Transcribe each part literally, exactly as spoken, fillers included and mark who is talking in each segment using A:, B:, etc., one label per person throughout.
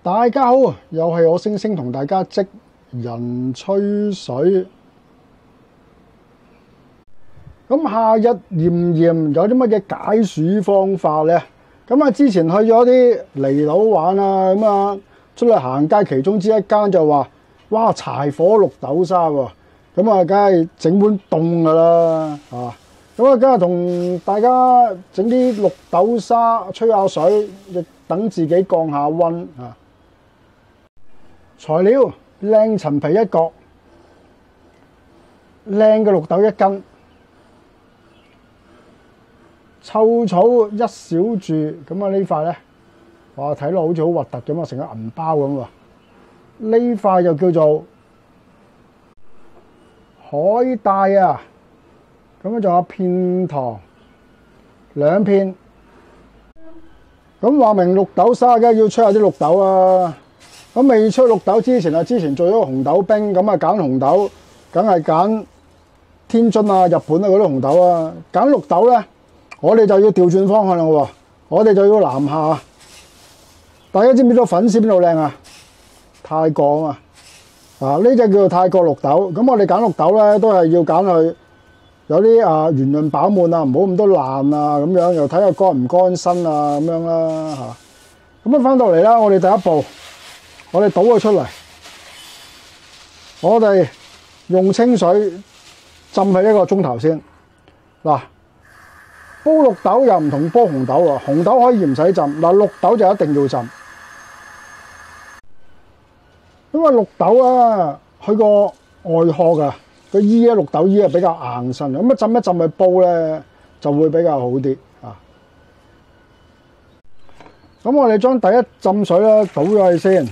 A: 大家好，又係我星星同大家職人吹水。咁夏日炎炎，有啲乜嘢解暑方法呢？咁啊，之前去咗啲離島玩啊，咁啊出去行街，其中之一間就話：哇，柴火綠豆沙喎！咁啊，梗係整碗凍噶啦，啊！咁啊，梗係同大家整啲綠豆沙，吹下水，亦等自己降下溫啊！材料：靚陳皮一角，靚嘅綠豆一斤，臭草一小柱。咁啊，呢塊咧，哇，睇落好似好核突咁啊，成個銀包咁喎。呢塊就叫做海帶啊！咁啊，仲有片糖兩片。咁話明綠豆沙，梗係要吹下啲綠豆啊！咁未出綠豆之前啊，之前做咗紅豆冰，咁啊揀紅豆，梗係揀天津啊、日本啊嗰啲紅豆啊。揀綠豆咧，我哋就要調轉方向啦喎，我哋就要南下。大家知唔知道粉絲邊度靚啊？泰國啊嘛，啊呢隻叫做泰國綠豆。咁我哋揀綠豆咧，都係要揀佢有啲啊圓潤飽滿啊，唔好咁多爛啊，咁樣又睇下乾唔乾身啊，咁樣啦嚇。咁啊翻到嚟啦，我哋第一步。我哋倒佢出嚟，我哋用清水浸佢一個鐘頭先。嗱，煲綠豆又唔同煲紅豆喎，紅豆可以唔使浸，嗱綠豆就一定要浸。因為綠豆啊，佢個外殼啊，個衣咧綠豆衣係比較硬身，咁啊浸一浸去煲咧就會比較好啲啊。咁我哋將第一浸水咧倒咗去先。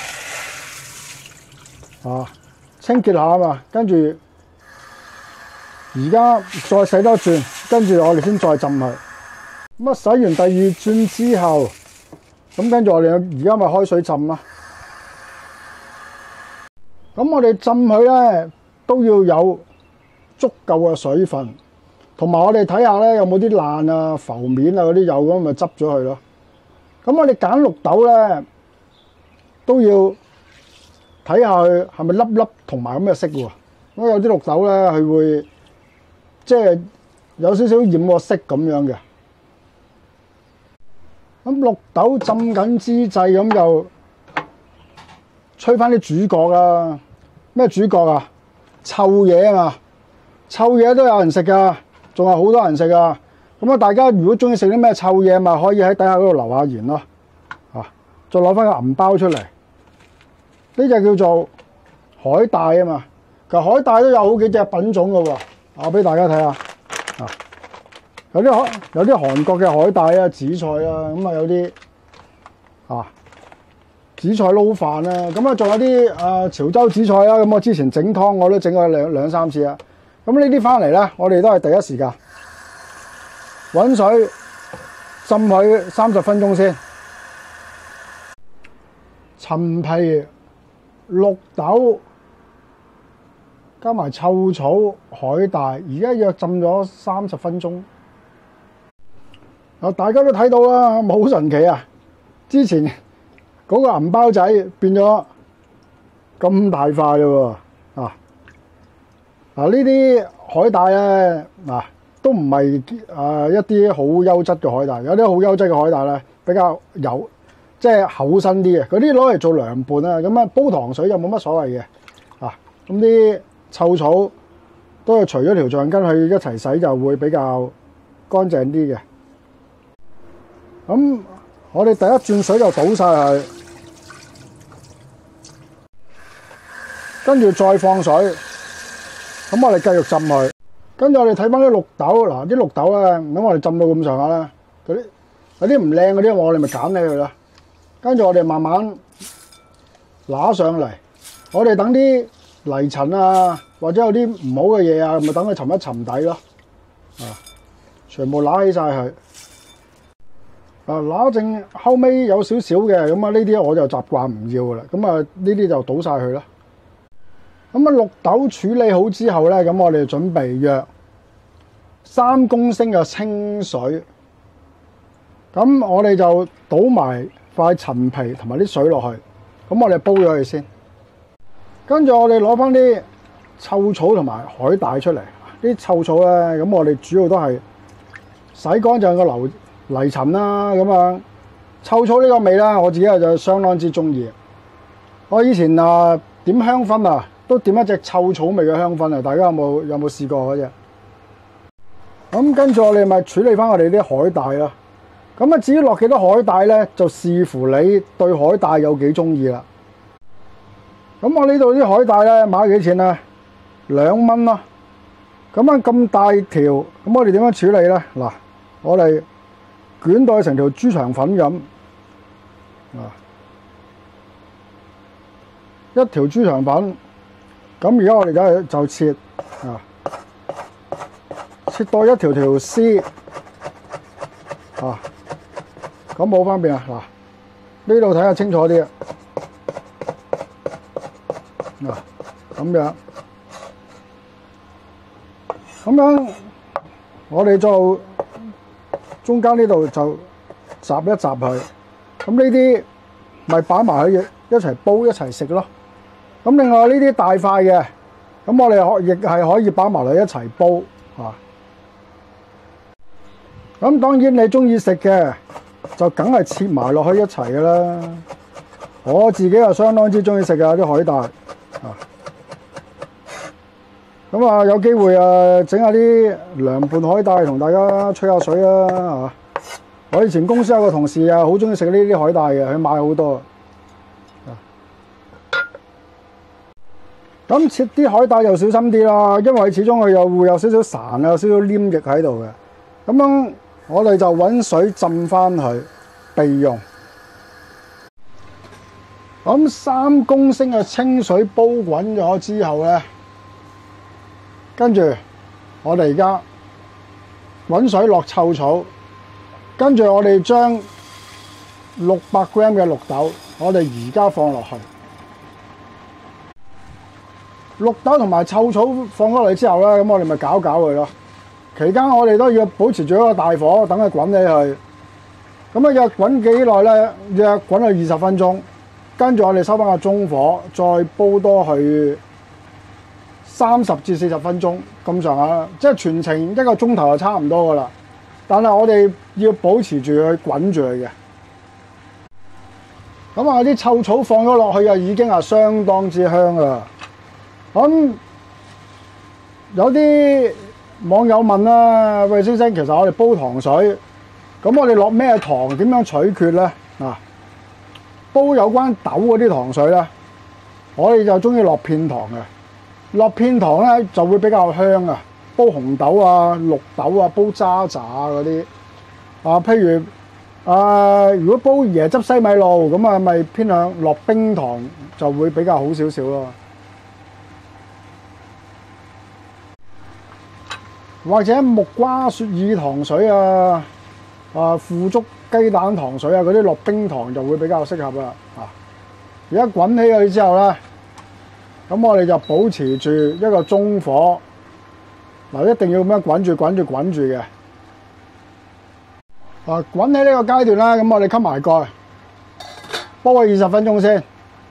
A: 啊，清潔下啊嘛，跟住而家再洗多轉，跟住我哋先再浸佢。咁啊，洗完第二轉之後，咁跟住我哋而家咪開水浸啦。咁我哋浸佢咧都要有足夠嘅水分，同埋我哋睇下咧有冇啲爛啊、浮面啊嗰啲有咁咪執咗佢咯。咁我哋揀綠豆咧都要睇下佢係咪粒粒同埋咁嘅色喎，咁有啲綠豆咧佢會即係有少少染過色咁樣嘅。咁綠豆浸緊之際，咁就吹翻啲主角啊！咩主角啊？臭嘢啊嘛！臭嘢都有人食噶，仲有好多人食啊！咁啊，大家如果中意食啲咩臭嘢，咪可以喺底下嗰度留下言咯。啊，再攞翻個銀包出嚟。呢隻叫做海帶啊嘛，其實海帶都有好幾隻品種嘅喎，我俾大家睇下啊，有啲韓有啲韓國嘅海帶啊、紫菜啊，咁啊有啲啊紫菜撈飯啦，咁啊仲有啲啊潮州紫菜啦，咁我之前整湯我都整過兩兩三次啊，咁呢啲翻嚟咧，我哋都係第一時間滾水浸佢三十分鐘先，陳皮、綠豆加埋臭草、海帶，而家約浸咗三十分鐘。啊，大家都睇到啦，好神奇啊！之前嗰個銀包仔變咗咁大塊咯喎，啊啊呢啲海帶咧，嗱、啊、都唔係啊一啲好優質嘅海帶，有啲好優質嘅海帶咧比較有。即係厚身啲嘅，嗰啲攞嚟做涼拌啊，咁啊煲糖水就冇乜所謂嘅，啊咁啲臭草都係除咗條橡筋去一齊洗就會比較乾淨啲嘅。咁我哋第一轉水就倒晒佢，跟住再放水，咁我哋繼續浸佢。跟住我哋睇翻啲綠豆，嗱啲綠豆咧，咁我哋浸到咁上下啦，嗰啲有啲唔靚嗰啲，我哋咪揀起佢啦。跟住我哋慢慢揦上嚟，我哋等啲泥塵啊，或者有啲唔好嘅嘢啊，咪等佢沉一沉底咯。啊，全部揦起晒佢。啊，揦剩後尾有少少嘅，咁啊呢啲我就習慣唔要噶啦。咁啊呢啲就倒晒佢啦。咁啊綠豆處理好之後咧，咁我哋準備約三公升嘅清水。咁我哋就倒埋塊陳皮同埋啲水落去， 咁我哋煲咗佢先。跟住我哋攞翻啲臭草同埋海帶出嚟。啲臭草咧，咁我哋主要都係洗乾淨個泥泥塵啦。咁啊，臭草呢個味啦，我自己係就相當之中意。我以前啊點香薰啊，都點一隻臭草味嘅香薰啊！大家有冇有冇試過嗰隻？咁跟住我哋咪處理翻我哋啲海帶啦。咁啊，至於落幾多海帶咧，就視乎你對海帶有幾中意啦。咁我呢度啲海帶咧買幾錢啊？兩蚊啦。咁啊咁大條，咁我哋點樣處理咧？嗱，我哋捲到成條豬腸粉咁啊，一條豬腸粉。咁而家我哋而家就切啊，切到一條條絲啊。咁冇分別啊！嗱，呢度睇下清楚啲啊！嗱，咁樣，咁樣，我哋就中間呢度就雜一雜佢。咁呢啲咪擺埋佢一齊煲一齊食咯。咁另外呢啲大塊嘅，咁我哋可亦係可以擺埋嚟一齊煲啊。咁當然你中意食嘅，就梗係切埋落去一齊嘅啦。我自己又相當之中意食嘅啲海帶啊。咁啊，有機會啊，整下啲涼拌海帶同大家吹下水啊嚇。我以前公司有個同事啊，好中意食呢啲海帶嘅，佢買好多。咁切啲海帶又小心啲啦，因為始終佢又會有少少潺啊，有少少黏液喺度嘅。咁樣我哋就揾水浸翻佢備用。咁三公升嘅清水煲滾咗之後咧，跟住我哋而家滾水落臭草，跟住我哋將六百 gram 嘅綠豆，我哋而家放落去。綠豆同埋臭草放咗落去之後咧，咁我哋咪攪攪佢咯。期間我哋都要保持住一個大火，等佢滾起去。咁啊，約滾幾耐咧？約滾去二十分鐘。跟住我哋收翻個中火，再煲多去三十至四十分鐘咁上下啦。即係全程一個鐘頭就差唔多噶啦。但係我哋要保持住佢滾住佢嘅。咁啊，啲臭草放咗落去啊，已經係相當之香啦。咁有啲網友問啦，喂先生，其實我哋煲糖水，咁我哋落咩糖？點樣取決咧？啊，煲有關豆嗰啲糖水咧，我哋就中意落片糖嘅。落片糖咧就會比較香啊。煲紅豆啊、綠豆啊、煲渣渣嗰啲啊，譬如啊，如果煲椰汁西米露咁啊，咪偏向落冰糖就會比較好少少咯。或者木瓜雪耳糖水啊、啊腐竹雞蛋糖水啊嗰啲落冰糖就會比較適合啦。啊，而家滾起佢之後咧，咁我哋就保持住一個中火，嗱，一定要咁樣滾住滾住滾住嘅。啊，滾起呢個階段啦，咁我哋冚埋蓋，煲佢二十分鐘先。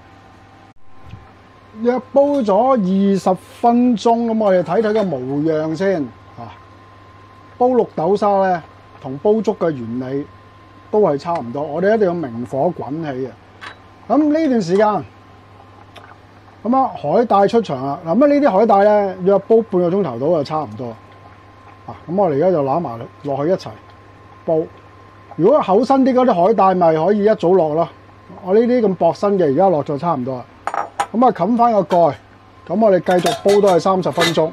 A: 約煲咗二十分鐘，咁我哋睇睇個模樣先。啊，煲綠豆沙咧，同煲粥嘅原理都係差唔多。我哋一定要明火滾起嘅。咁呢段時間，咁啊海帶出場啦。嗱，咁呢啲海帶咧，約煲半個鐘頭到就差唔多。啊，咁我哋而家就攬埋落去一齊煲。如果厚身啲嗰啲海帶，咪可以一早落咯。我呢啲咁薄身嘅，而家落就差唔多啦。咁啊，冚翻個蓋，咁我哋繼續煲多係三十分鐘。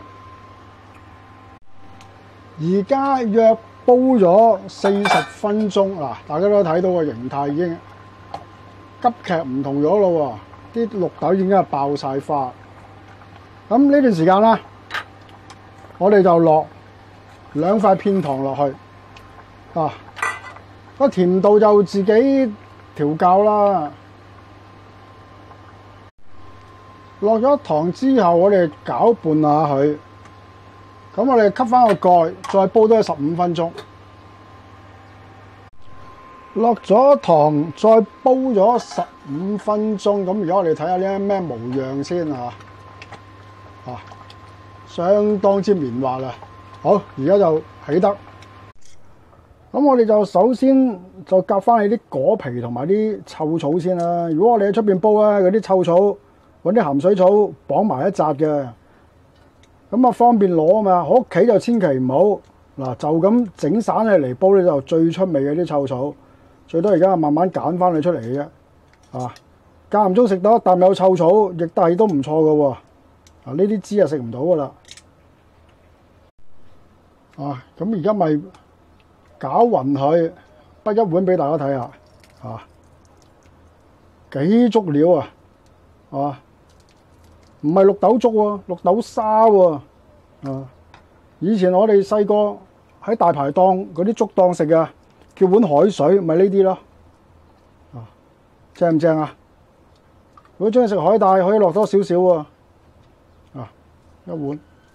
A: 而家約煲咗四十分鐘嗱，大家都睇到個形態已經急劇唔同咗咯喎，啲綠豆已經係爆晒花。咁呢段時間咧，我哋就落兩塊片糖落去，啊，個甜度就自己調校啦。落咗糖之後，我哋攪拌下佢。咁我哋吸翻個蓋，再煲多十五分鐘。 落咗糖，再煲咗十五分鐘。咁而家我哋睇下呢咩模樣先啊！啊，相當之綿滑啦。好，而家就起得。咁我哋就首先就夾翻起啲果皮同埋啲臭草先啦。如果我哋喺出邊煲咧，嗰啲臭草揾啲鹹水草綁埋一紮嘅，咁啊方便攞啊嘛。我屋企就千祈唔好嗱，就咁整散起嚟煲咧，就最出味嘅啲臭草。最多而家慢慢揀翻佢出嚟嘅啫，啊，間唔中食到一啖有臭草，亦都係都唔錯嘅喎。啊，呢啲枝啊食唔到噶啦。啊，咁而家咪攪勻佢，不一碗俾大家睇下，啊，幾足料啊，啊，唔係綠豆粥喎，綠豆沙喎，啊，以前我哋細個喺大排檔嗰啲粥檔食啊。叫碗海水，咪呢啲咯，啊，正唔正啊？如果中意食海帶，可以落多少少喎，啊，一碗，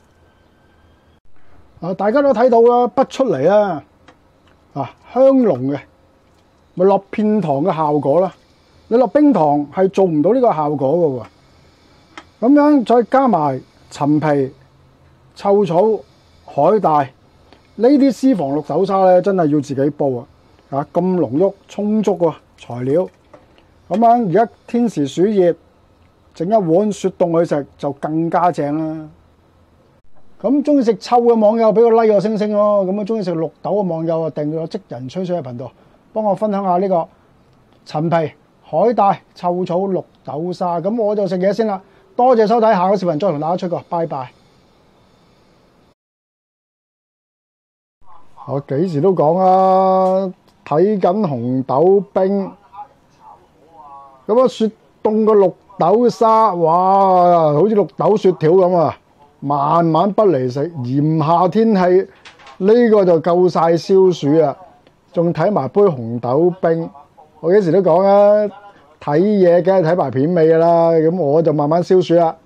A: 啊，大家都睇到啦，畢出嚟啦，啊，香濃嘅，咪落片糖嘅效果啦。你落冰糖係做唔到呢個效果嘅喎，咁樣再加埋陳皮、臭草、海帶。呢啲私房綠豆沙咧，真係要自己煲啊！啊，咁濃郁充足喎材料，咁樣而家天時暑熱，整一碗雪凍去食就更加正啦。咁中意食臭嘅網友俾個 like 個星星咯，咁啊中意食綠豆嘅網友啊訂閱我職人吹水嘅頻道，幫我分享下呢個陳皮、海帶、臭草綠豆沙。咁我就食嘢先啦，多謝收睇，下個視頻再同大家出個，拜拜。我幾時都講啊，睇緊紅豆冰，咁啊雪凍個綠豆沙，哇，好似綠豆雪條咁啊，慢慢不離食。炎夏天氣呢個就夠晒消暑啊！仲睇埋杯紅豆冰，我幾時都講啊，睇嘢梗係睇埋片尾㗎啦，咁我就慢慢消暑啦。